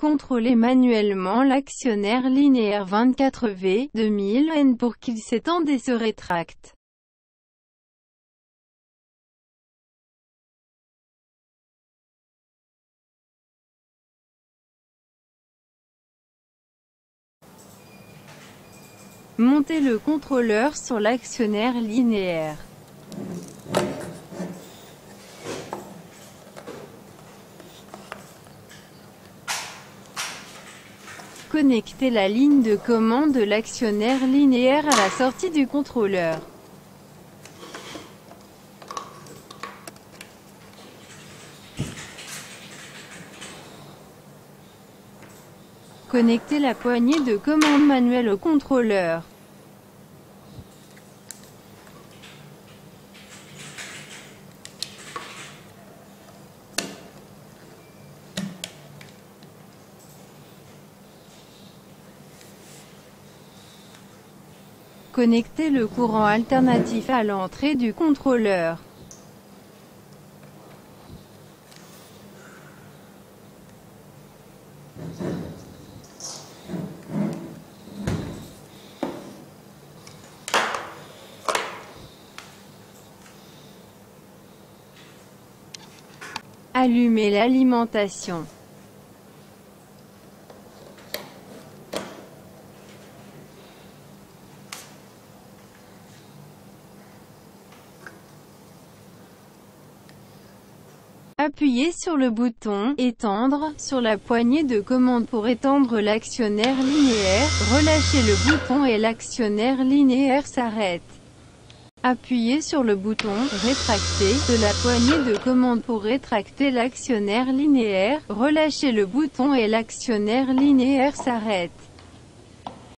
Contrôlez manuellement l'actionnaire linéaire 24V 2000N pour qu'il s'étende et se rétracte. Montez le contrôleur sur l'actionnaire linéaire. Connectez la ligne de commande de l'actionnaire linéaire à la sortie du contrôleur. Connectez la poignée de commande manuelle au contrôleur. Connectez le courant alternatif à l'entrée du contrôleur. Allumez l'alimentation. Appuyez sur le bouton « Étendre » sur la poignée de commande pour étendre l'actionnaire linéaire. Relâchez le bouton et l'actionnaire linéaire s'arrête. Appuyez sur le bouton « Rétracter » de la poignée de commande pour rétracter l'actionnaire linéaire. Relâchez le bouton et l'actionnaire linéaire s'arrête.